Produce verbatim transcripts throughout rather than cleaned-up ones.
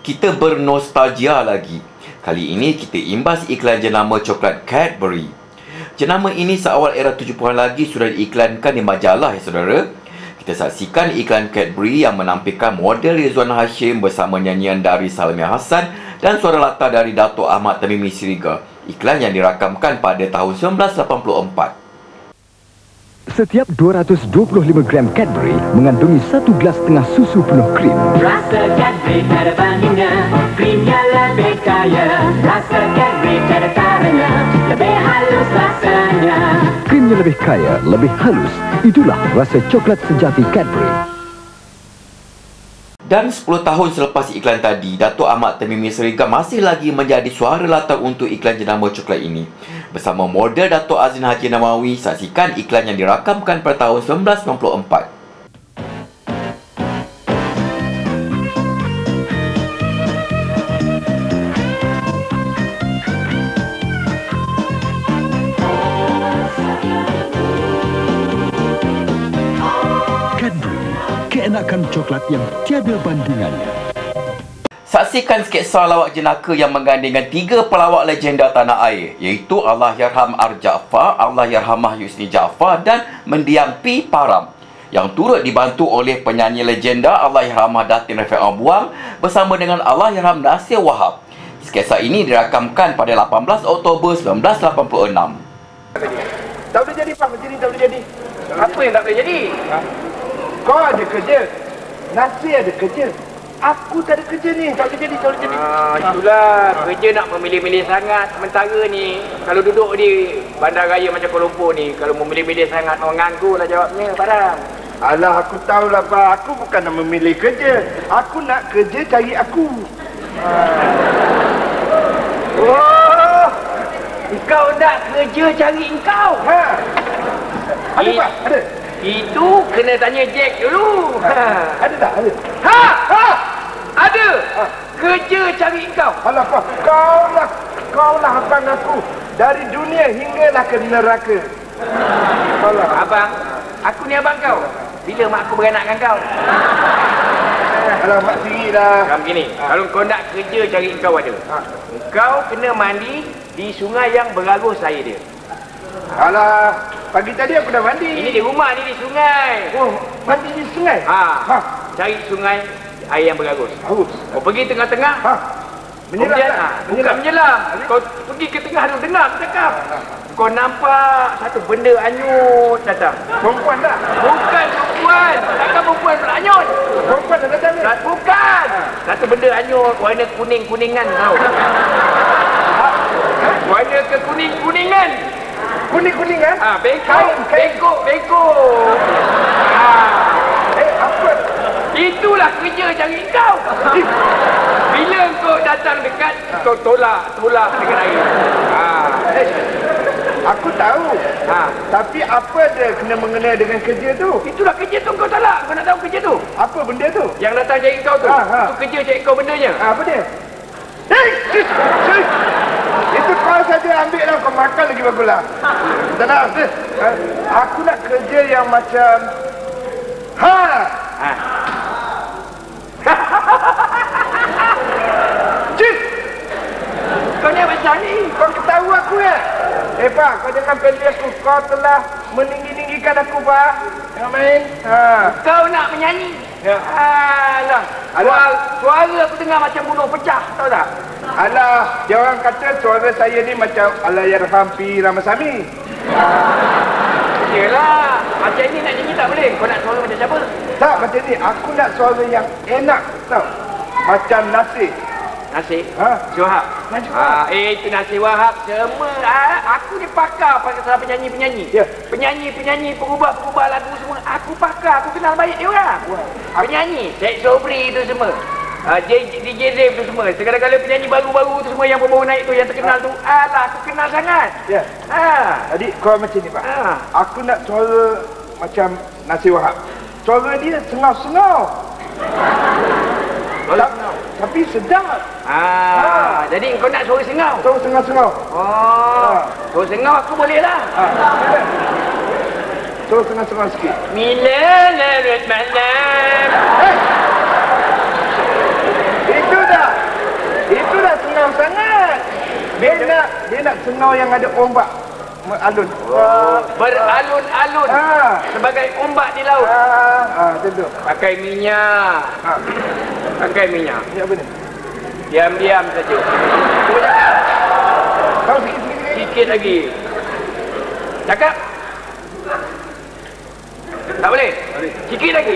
Kita bernostalgia lagi. Kali ini kita imbas iklan jenama coklat Cadbury. Jenama ini seawal era tujuh puluhan lagi sudah diiklankan di majalah ya saudara. Kita saksikan iklan Cadbury yang menampilkan model Rizwan Hashim bersama nyanyian dari Salmiah Hassan dan suara latar dari Dato' Ahmad Tamimi Siriga. Iklan yang dirakamkan pada tahun seribu sembilan ratus lapan puluh empat. Setiap dua ratus dua puluh lima gram Cadbury mengandungi satu gelas setengah susu penuh krim. Rasa Cadbury tiada bandingnya, krimnya lebih kaya. Rasa Cadbury tiada taranya, lebih halus rasanya. Krimnya lebih kaya, lebih halus. Itulah rasa coklat sejati Cadbury. Dan sepuluh tahun selepas iklan tadi, Dato' Ahmad Tamimi Siriga masih lagi menjadi suara latar untuk iklan jenama coklat ini. Bersama model Dato' Azin Haji Namawi, saksikan iklan yang dirakamkan pada tahun seribu sembilan ratus sembilan puluh empat. Cadbury, keenakan coklat yang tiada bandingannya. Saksikan sketsa lawak jenaka yang menggandingkan tiga pelawak legenda tanah air, iaitu Allahyarham Ar Jaafar, Allahyarhamah Yusni Jaafar dan Mendiang P. Param, yang turut dibantu oleh penyanyi legenda Allahyarhamah Datin Rafiq Buang bersama dengan Allahyarham Nasir Wahab. Sketsa ini dirakamkan pada lapan belas Oktober seribu sembilan ratus lapan puluh enam. Tak boleh jadi, Pak. Macam ni tak boleh jadi. Apa yang tak boleh jadi? Ha? Kau ada kerja. Nasir ada kerja. Aku tak ada kerja ni. Tak boleh jadi, tak boleh jadi. Ah, itulah. Kerja nak memilih-milih sangat. Sementara ni, kalau duduk di bandaraya macam Kuala Lumpur ni, kalau memilih-milih sangat, menganggur lah jawabnya, Padang. Alah, aku tahulah, Pak. Aku bukan nak memilih kerja. Aku nak kerja cari aku. Ha. Oh, engkau nak kerja cari engkau? Ha. Ada, I- Pak? Ada? Itu kena tanya Jack dulu. Ha. Ada tak? Ada. Ha! Ha! Ada! Kerja cari engkau. Alah, Pak. Kau lah. Kau lah abang aku. Dari dunia hinggalah ke neraka. Alah. Abang, aku ni abang kau. Bila mak aku beranak dengan kau? Alah, mak sendiri lah. Sekarang begini, kalau kau nak kerja cari engkau ada. Engkau kena mandi di sungai yang berarus air dia. Alah, pagi tadi aku dah mandi. Ini di rumah ni di sungai. Oh, mandi di sungai? Ha, Ha. cari sungai air yang berarus. Haus. Kau pergi tengah-tengah. Ha. Menyelam Kemudian, tak? ha, bukan menyelam. Kau pergi ke tengah tu dengar aku cakap. Kau nampak satu benda anyut datang. Perempuan tak? Bukan perempuan. Takkan perempuan pula anyut. Perempuan dah datang ni? Tak- Bukan. Satu benda anyut warna kuning-kuningan tau. Warna kekuning-kuningan. Kuning-kuning kan? Ah, bengkok, Kain, kain. bengkok, bengkok. Ah, Eh, apa? itulah kerja cari kau. Bila kau datang dekat, kau tolak, tolak dengan air. Ah, Eh, aku tahu. ha. Tapi apa dia kena mengenai dengan kerja tu? Itulah kerja tu kau tolak. Kau nak tahu kerja tu? Apa benda tu? Yang datang cari kau tu. Ha, ha. Itu kerja cari kau bendanya. Ah, apa dia? Hei! Sis! Sis! Itu kau saja ambil lah. Kau makan lagi baguslah. Tak nak, sis. Eh, Aku nak kerja yang macam... Ha! Ha. Sis! Kau ni macam ni. Kau ketahui aku ya? Eh, Pak, kau jangan pilih aku. Kau telah meninggi-ninggikan aku, Pak. Jangan main. Ha. Kau nak menyanyi. Ya. Alah. Suara, suara aku dengar macam bunuh pecah. Tahu tak? Alah, dia orang kata suara saya ni macam Allahyarham P. Ramasamy. Yelah. Macam ni nak nyanyi tak boleh. Kau nak suara macam siapa? Tak, macam ni. Aku nak suara yang enak, tau. Macam Nasir. Nasir. Ha? Wahab. Nasir Ah, eh itu Nasir Wahab semua. Ah, aku ni pakar pasal penyanyi-penyanyi. Ya. Penyanyi-penyanyi, pengubah-pengubah lagu semua. Aku pakar, aku kenal baik dia orang. Wah. Penyanyi, Syed Sobri itu semua. Ah, D J Dave tu semua. Segala-gala penyanyi baru-baru tu semua yang baru naik tu, yang terkenal tu. Alah, aku kenal sangat. Ya. Ah. Jadi kau macam ni, Pak. Ah. Aku nak suara macam Nasir Wahab. Suara dia sengau-sengau. Ta- Tapi sedap. Ah, jadi kau nak suara sengau. Suara sengau-sengau. Oh, suara sengau aku boleh lah. Ha. Suara sengau-sengau sikit. Mila larut malam. Itu dah. Senau yang ada ombak alun. Oh, beralun-alun. Ah. Sebagai ombak di laut. Ah, ah, tentu. Pakai minyak. Ah. Pakai minyak. Ini apa ni? Diam-diam saja. Tahu sikit-sikit. Sikit lagi. Cakap. Tak boleh? Sikit lagi.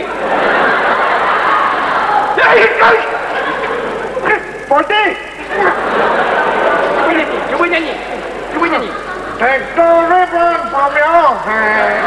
Poti. Cuba nyanyi. Cuba nyanyi. Cuba nyanyi. Take the ribbon from your hand.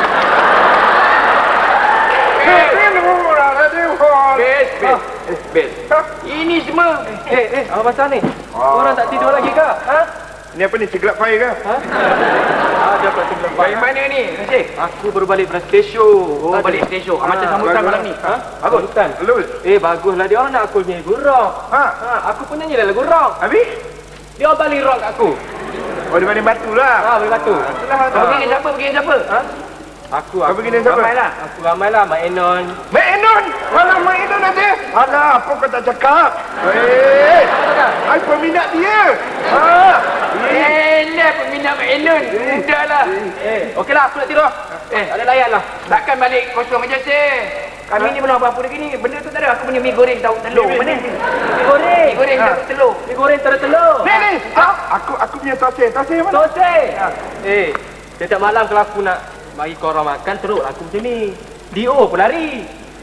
Best, best. Best. Ini semua. Eh, eh, apa pasal ni? Orang tak tidur lagi ke? Ha? Ni apa ni, ceglap fire ke? Ha? Ada apa sebelum Dari mana ni, Nasir? Aku baru balik dari stesen. Oh, balik stesen. Macam sambutan bagus. malam ni. Ha? Bagus. Sambutan. Lulus. Eh, baguslah. Dia orang nak aku nyanyi lagu rock. Ha? Ha, aku pun nyanyi lagu rock. Habis? Dia orang balik rock aku. Oh, dia banding batu lah. Ha, balik batu. Itulah. Kau pergi dengan siapa? Pergi dengan siapa? Ha? Aku, Kau aku. pergi dengan siapa? Ramai lah. Aku ramai lah, Mak Enon. Mak Enon! Malah Mak Enon ada? Alah, apa kau tak cakap? Eh, I peminat dia. Ha? Elah, peminat Mak Enon. Sudahlah. Eh, okeylah, aku nak tidur. Eh, Ada layan lah. takkan balik kosong macam tu. Kami ni belum apa-apa lagi ni. Benda tu tak ada. Aku punya mi goreng tahu telur. Mana? Mi goreng. Mi goreng tahu telur. Mi goreng tak ada telur. Ni, ni. Ha? Aku aku punya tosai. Tosai mana? Tosai. Eh, setiap malam kalau aku nak bagi korang makan, teruk aku macam ni. Dio pun lari.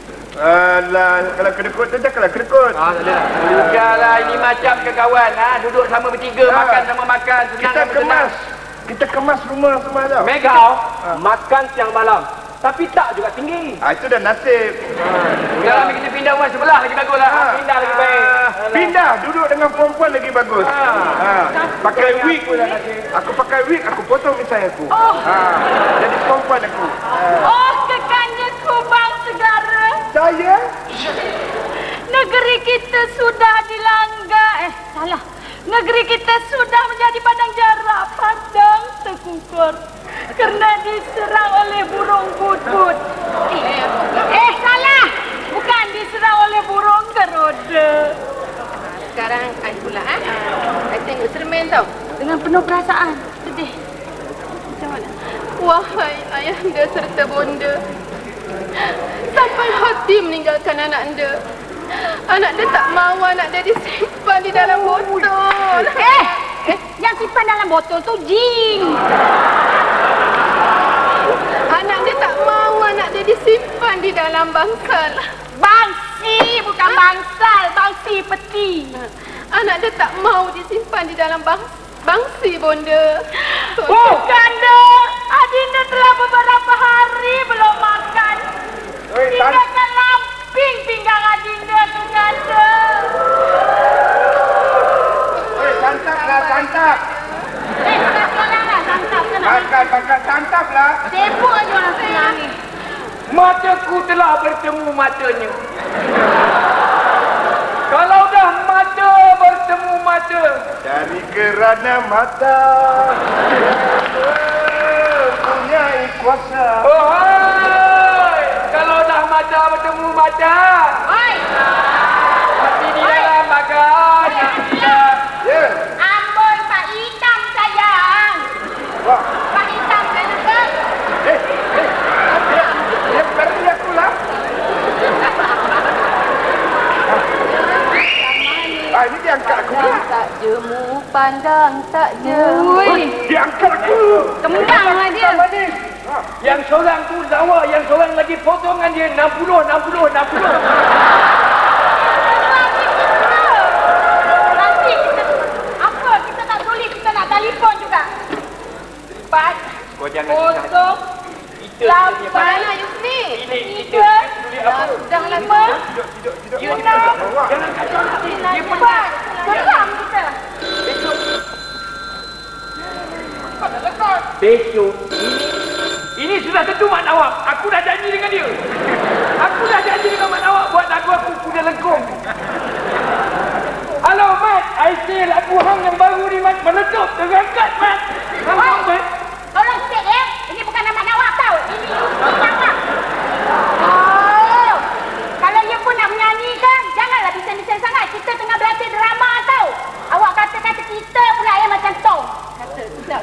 Alah, kalau kedekut tu cakaplah kedekut. Ah, tak boleh lah. Sudahlah, ini macam ke kawan. Ha? Duduk sama bertiga, Ha. makan sama makan. Senang Kita sama senang. kemas. Kita kemas rumah semua tau. Megau, makan siang malam. Tapi tak juga tinggi. Ah, itu dah nasib. Sudahlah, kita pindah rumah sebelah lagi bagus lah. Ha. Pindah lagi baik. Pindah, duduk dengan perempuan lagi bagus. Ha. Pakai wig. Aku pakai wig, aku potong misai aku. Ha. Jadi perempuan aku. Oh, kekanyaku bang segara. Saya? Negeri kita sudah dilanggar. Eh, salah. Negeri kita sudah menjadi padang jarak, padang terkukur. Kerana diserang oleh burung putut. Eh, eh, salah. Bukan diserang oleh burung geroda. Sekarang I pula eh. I tengok cermin tau. Dengan penuh perasaan. Sedih. Macam mana? Wahai ayahanda serta bonda. Sampai hati meninggalkan anak anda. Anak dia tak mahu anak dia disimpan di dalam botol. Eh, eh, yang simpan dalam botol tu jin. Anak dia tak mahu anak dia disimpan di dalam bangsal. Bangsi, bukan bangsal. Bangsi peti. Anak dia tak mahu disimpan di dalam bang bangsi bonda. Bukan dah. Adinda telah beberapa hari belum makan. Oi, tan- Tinggalkan lamping pinggang Adinda tu ngada. Oi, santaplah, santap. Eh, tak salah lah. Santap ke nak? Makan, makan, santaplah. Sibuk aja orang sekarang ni. Mataku telah bertemu matanya. Kalau dah mata bertemu mata. Dari kerana mata punya kuasa. Oh, hai. Kalau dah mata bertemu mata. Oi, Hati di dalam bagan. Ya. amboi Pak Hitam sayang. Wah. Pak Hitam kenapa? Eh, eh. Dia pergi aku lah. Ah, ini dia angkat aku. Tak jemu pandang tak jemu. Ui, Dia angkat aku. kembang lah dia. Yang seorang tu lawa, yang seorang lagi potongan dia enam puluh, enam puluh, enam puluh. Nanti kita, apa, kita tak tulis, kita nak telefon juga. Empat, Kau jangan susah. kosong, lapan, Mana Yusni? Ini kita tiga, tulis apa? dah lima, enam, Jangan kacau nanti. Dia pun empat. Seram kita. besok ini ini sudah tentu Mak Nawab. Aku dah janji dengan dia. Aku dah janji dengan Mak Nawab buat lagu aku kuda lengkung. Halo Mat, I say lagu hang yang baru ni Mat meletup terangkat Mat. Hang tahu Mat? Tolong sikit ya. Ini bukan nama Nawab tau. Ini Yusni nama. Oh. Kalau you pun nak menyanyi kan, janganlah bising-bising sangat. Kita tengah berlatih drama tau. Awak kata-kata kita pula yang macam tong. Kata sudah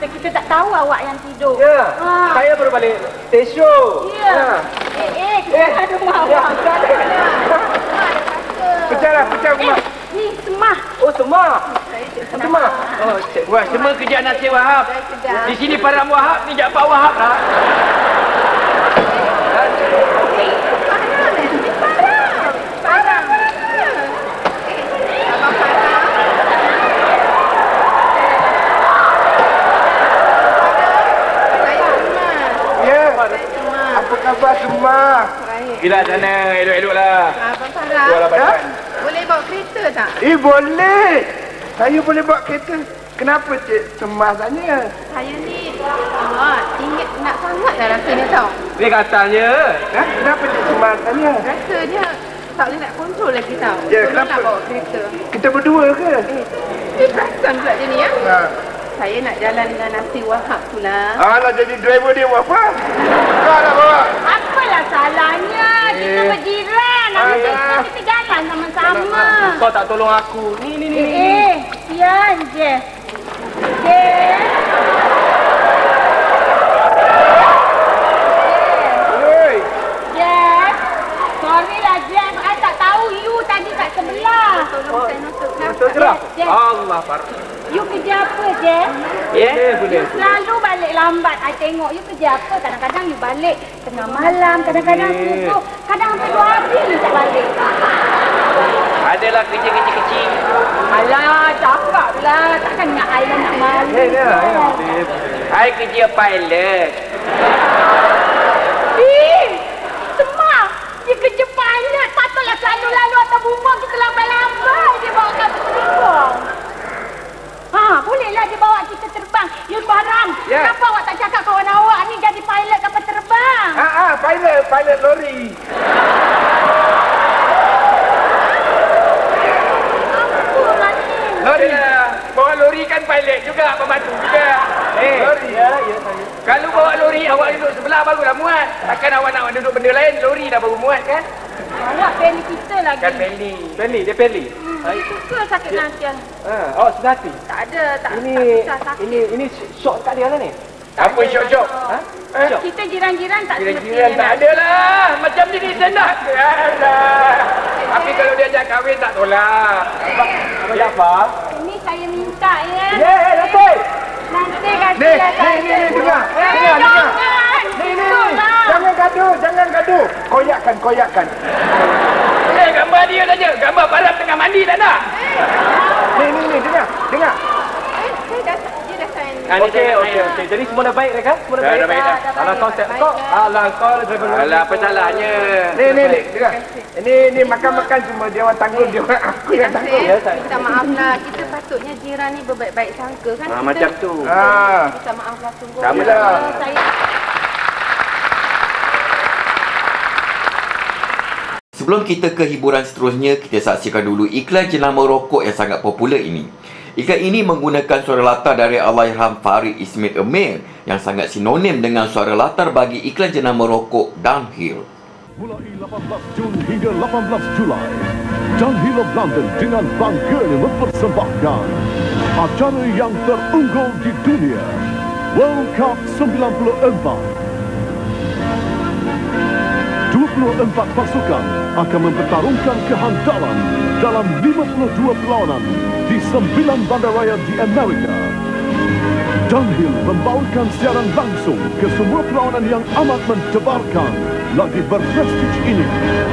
masa kita tak tahu awak yang tidur. Ya, Ha. saya baru balik stesen. Ya. Eh, eh, kita ada rumah awak. Pecah lah, pecah rumah. Eh, ni semah. Oh, semua. Semua. Oh, cik. Wah, semua kerja Nasir Wahab. Di sini Param Wahab, ni Jaafar Wahab lah. Ya. Apa khabar semua? Gila sana, elok-eloklah. Abang Farah, Jual abatan. boleh bawa kereta tak? Eh, boleh. Saya boleh bawa kereta. Kenapa cik Semah tanya? Saya ni ah, ingat nak sangat dah rasanya tau. Dia katanya, Ha? Kenapa cik Semah tanya? Rasanya tak boleh nak kontrol lagi tau. Ya, Tolonglah kenapa? bawa kereta. Kita berdua ke? Eh, eh perasan pula dia ni ya. Ha. Saya nak jalan dengan Nasir Wahab tu lah. Alah, jadi driver dia buat apa? Kau lah bawa. Apalah salahnya? Kita Eh. berjiran. Habis Alah. tu kita jalan sama-sama. kau tak tolong aku. Ni, ni, ni, Eh, ni. ni. eh, sian je. Jeff. Oi. Jeff. Sorry lah, Jeff. I tak tahu you tadi kat sebelah. Tolong saya nutup Betul je lah. Jeff. Allah, Farah. You kerja apa, Jeff? Ya, boleh. You selalu balik lambat. I tengok you kerja apa. Kadang-kadang you balik tengah malam. Kadang-kadang Eh. subuh. Kadang sampai dua hari you tak balik. Adalah kerja-kerja kecil. Alah, cakap lah. Takkan nak I lah nak malu. Ya, ya, ya. I kerja pilot. Eh, Semah. Dia kerja pilot. Patutlah selalu lalu atas rumah kita lambat-lambat. Dia bawa kami terbang. Ha, bolehlah dia bawa kita terbang. Yun Baram, Ya. kenapa awak tak cakap kawan awak ni jadi pilot kapal terbang? Ah, ah, pilot, pilot lori. Apalah ni? Lori lah. Bawa lori kan pilot juga, pembantu juga. Eh, Lori. Ya, ya, saya. kalau bawa lori, awak duduk sebelah barulah muat. Takkan awak nak duduk benda lain, lori dah baru muat kan? Awak beli kita lagi. Kan Meli. Peli, dia peli. Hmm, suka sakit nanti. Ha, oh, senati. Tak ada, tak, Ini, tak susah sakit. ini, ini syok kat dia lah ni. Apa syok-syok? Ha? Eh? Syok. Kita jiran-jiran tak Jiran-jiran tak ada lah. Macam ni senang. Alah. Tapi kalau dia ajak kahwin tak tolak. Abang Jaafar. Ini saya minta ya. Ya, nanti. Nanti Ni, kasihlah ni, saya. ni, ni, dengar. Eh, Dengar, dengar. jangan. Ni, ni, ni. Itulah. Jangan gaduh, jangan gaduh. Koyakkan, koyakkan. Eh, gambar dia saja. Gambar Farah tengah mandi tak nak? Ni, ni, ni, dengar, dengar. Eh, saya dah, dia dah sign. Ah, ni Okey, saya okey, main. okey. Jadi semua dah baik dah kan? Semua dah Dah, baik. dah baik dah. Alah kau set kau. Alah kau driver lori. Alah, apa salahnya? Ni, ni, ni, dengar. Ini, ni makan-makan semua dia orang tanggung, dia orang aku Cik yang tanggung. Nasir, Ya, saya. minta maaf lah. Kita patutnya jiran ni berbaik-baik sangka kan? Ah, kita, macam tu. Ah. Minta maaf lah sungguh. Sama Ya, lah. Saya Sebelum kita ke hiburan seterusnya, kita saksikan dulu iklan jenama rokok yang sangat popular ini. Iklan ini menggunakan suara latar dari Allahyarham Farid Ismail Amir yang sangat sinonim dengan suara latar bagi iklan jenama rokok Dunhill. Mulai lapan belas Jun hingga lapan belas Julai, Dunhill of London dengan bangganya mempersembahkan acara yang terunggul di dunia, World Cup sembilan puluh empat. dua puluh empat pasukan akan mempertarungkan kehandalan dalam lima puluh dua perlawanan di sembilan bandaraya di Amerika. Dunhill membawakan siaran langsung ke semua perlawanan yang amat mendebarkan lagi berprestij ini.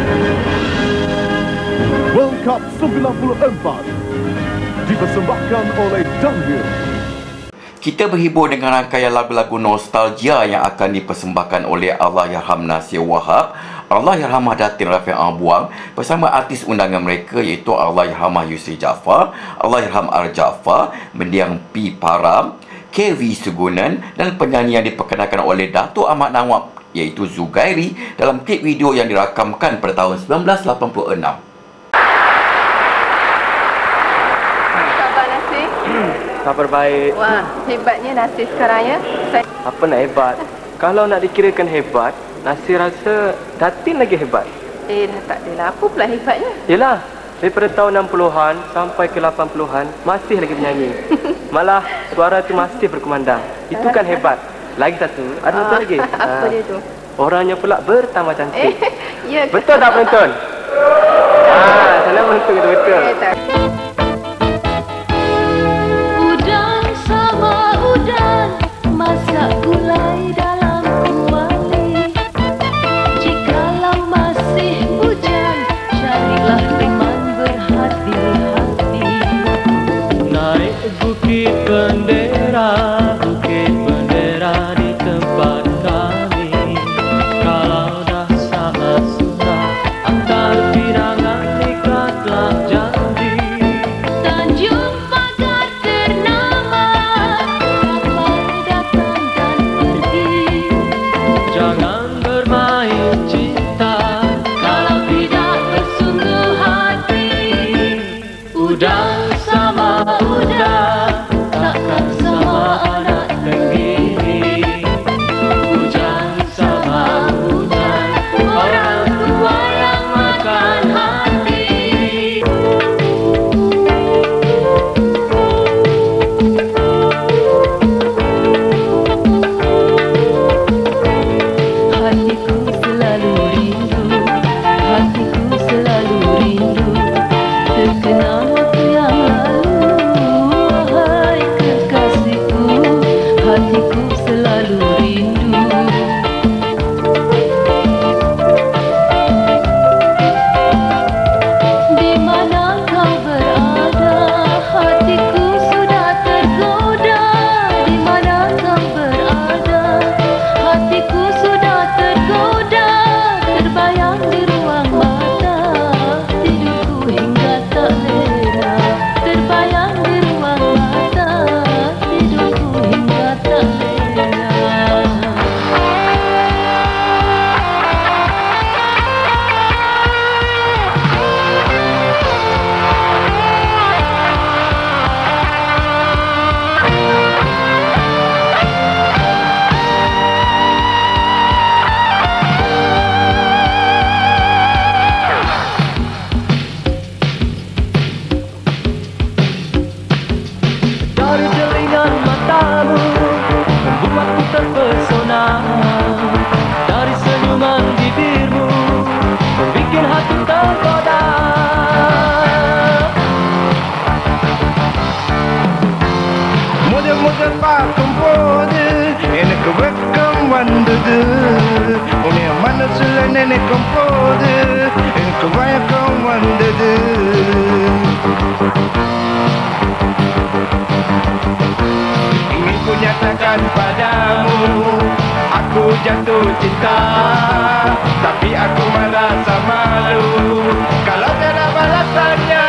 World Cup sembilan puluh empat dipersembahkan oleh Dunhill. Kita berhibur dengan rangkaian lagu-lagu nostalgia yang akan dipersembahkan oleh Allahyarham Nasir Wahab, Allahyarham Datin Rafiq Abuang bersama artis undangan mereka iaitu Allahyarham Yusri Jaafar, Allahyarham Ar Jaafar, Mendiang P. Param, K V Sugunan dan penyanyi yang diperkenalkan oleh Datuk Ahmad Nawab iaitu Zugairi dalam klip video yang dirakamkan pada tahun sembilan belas lapan puluh enam. khabar Nasir. Kabar baik. Wah, hebatnya Nasir sekarang ya. Saya Apa nak hebat? Kalau nak dikirakan hebat, Nasir rasa Datin lagi hebat. eh dah tak adalah. Apa pula hebatnya? Yelah, daripada tahun enam puluhan sampai ke lapan puluhan masih lagi menyanyi. Malah suara tu masih berkumandang. Itu kan hebat. Lagi satu, ada satu lagi. Apa dia tu? Orangnya pula bertambah cantik. Ya. Betul tak penonton? Ah, sana penonton kata betul. Udang sama udang masak gulai dalam kuali. Jikalau masih bujang, carilah teman berhati-hati. Naik bukit bendera, bukit bendera di tempat kami. Kalau dah sangat susah, antar pirangan ikatlah janji. Tanjung Pagar ternama, kapan datang dan pergi. Jangan bermain cinta Kalau tidak bersungguh hati, udang sama udang, takkan sama anak tenggiri. Hujan sama hujan, orang tua yang makan hati. hatiku selalu rindu, hatiku selalu rindu, terkenang waktu yang lalu. Wahai kekasihku, hatiku selalu rindu. Di mana kau berada, hatiku sudah tergoda. Di mana kau berada, hatiku sudah tergoda. Terbayang di ruang mata, tidurku hingga tak lera. Terbayang di ruang mata, tidurku hingga tak lera. Dari jelingan matamu membuatku terpesona. Dari senyuman bibirmu membikin hati tergoda. Mudah-mudah pak kumpulnya, ini kebekam wandudu. Umi mana sudah nenek kumpulnya, ini kebanyakan wandudu. Ingin ku nyatakan padamu, aku jatuh cinta, tapi aku merasa malu kalau tiada balasannya.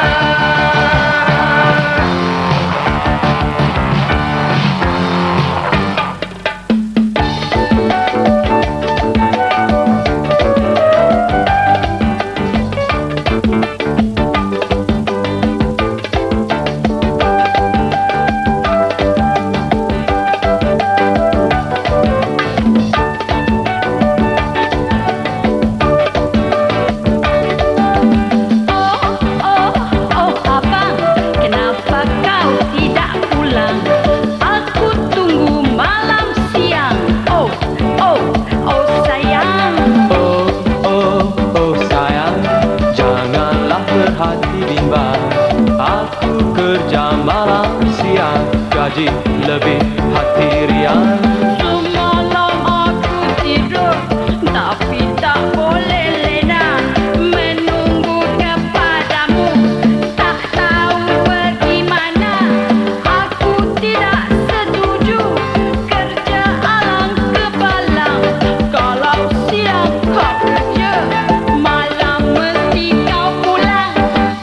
gaji lebih hati riang. Semalam aku tidur tapi tak boleh lena, menunggu kepadamu tak tahu pergi mana. Aku tidak setuju kerja alang kebalang. Kalau siang kau kerja, malam mesti kau pulang.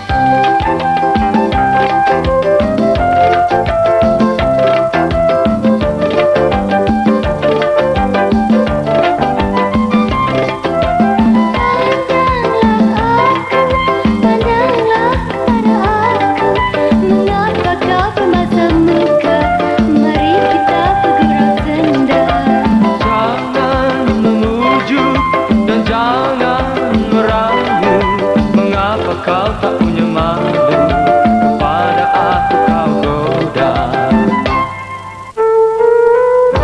Kau tak punya malu, pada aku kau goda.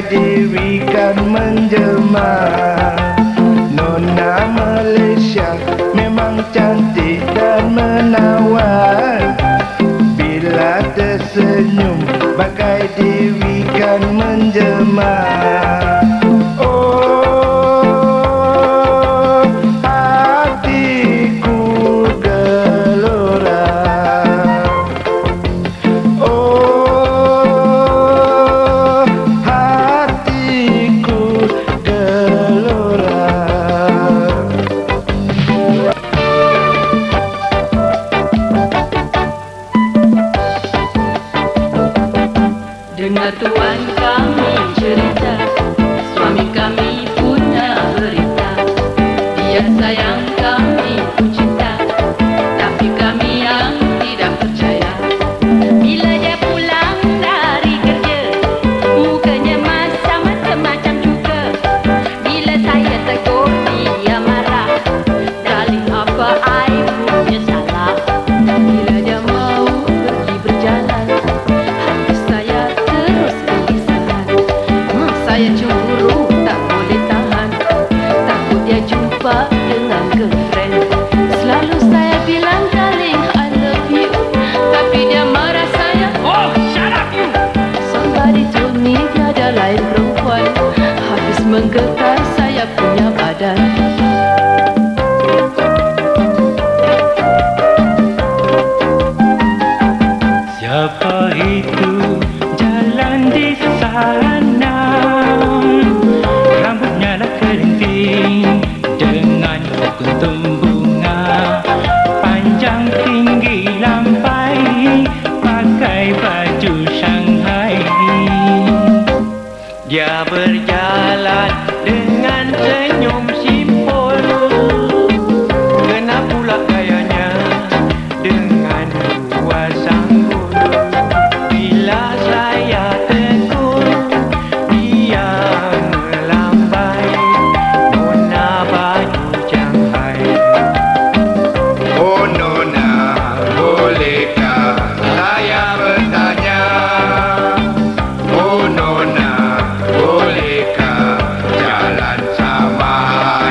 dewi kan menjelma. Nona Malaysia memang cantik dan menawan. Bila tersenyum bagai dewi kan menjelma. Oh, hatiku gelora. Oh, hatiku gelora. Dengar tuan kami cerita, suami kami punya berita. Dia sayang kami pun cinta, tapi kami yang tidak percaya. Bila dia pulang dari kerja, mukanya macam-macam juga. Bila saya tegur dia marah, dalih apa I punya salah. Bila dia mau pergi berjalan, hati saya terus gelisahan. Hmm, saya cemburu tak boleh tahan, takut dia jumpa dengan girlfriend. Selalu saya bilang darling I love you, tapi dia marah saya. Oh, shut up you! Somebody told me tiada lain perempuan. Habis menggetar saya punya badan. Siapa itu jalan di sana? Rambutnya lah kerinting dengan kuntum bunga, panjang tinggi lampai, pakai baju Shanghai. Dia berjalan dengan senyum simpul, kena pula gayanya dengan dua sanggul. Bila saya tegur, dia melambai, nona baju Shanghai. Oh nona, bolehkah saya bertanya? Oh nona, bolehkah jalan sama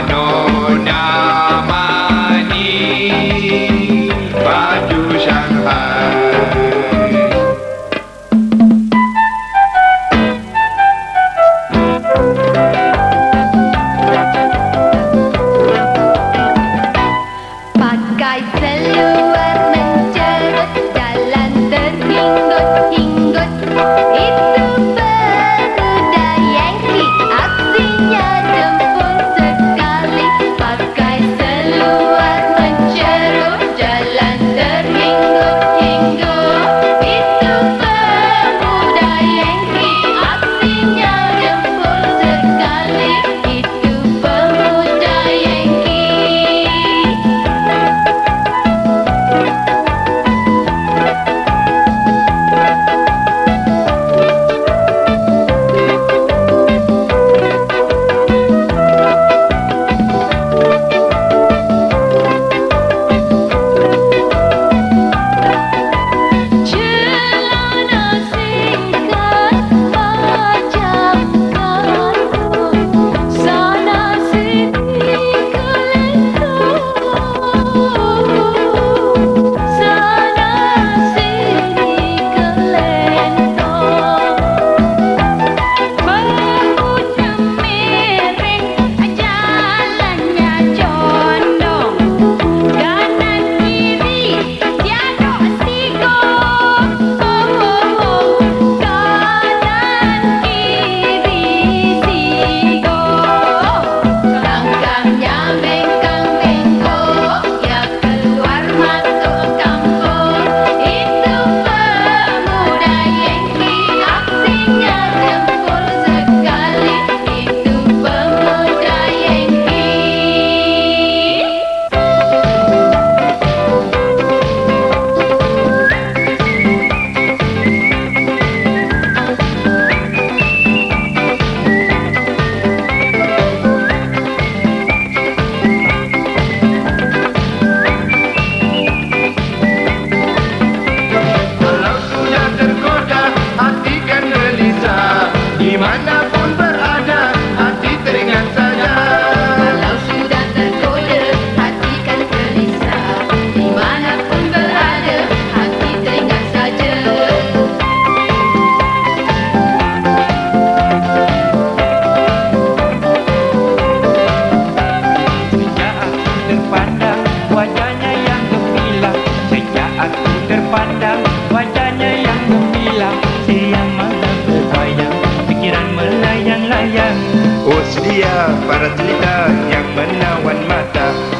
Oh sedia para jelita yang menawan mata,